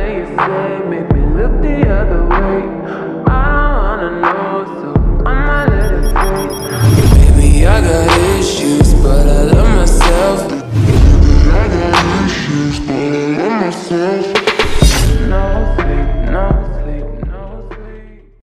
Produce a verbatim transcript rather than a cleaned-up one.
that you say make me look the other way. I don't wanna know, so I'ma let it fade. Baby, I got issues, but I love myself. Baby, I got issues, but I love myself.